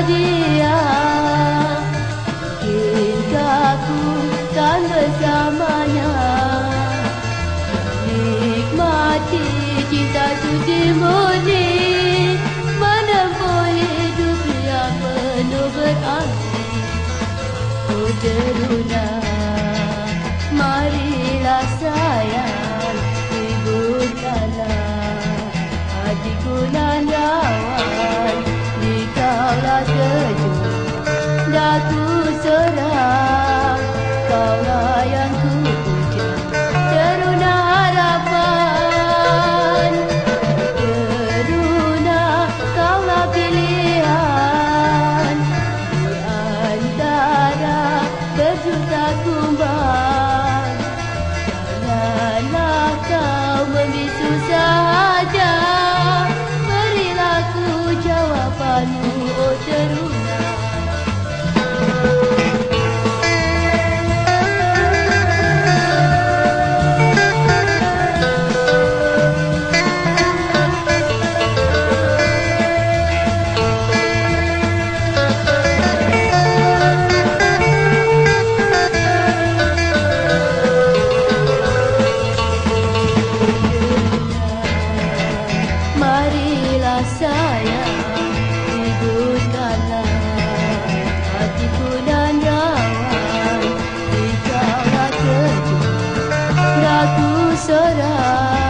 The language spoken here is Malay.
dia. Mungkinkah ku kan bersamanya, nikmati cinta suci murni, menempuh hidup yang penuh berarti. Oh teruna, marilah sayang, hiburkanlah hatiku nan rawan. Dikaulah sejuk, daku serang, kaulah yang ku puja, teruna harapan. Teruna, kaulah pilihan di antara berjuta kumbang. Janganlah kau membisu saja, berilah ku jawabanmu, oh teruna. Marilah sayang, hiburkanlah hatiku dan rawan. Dikaulah sejuk, daku serang,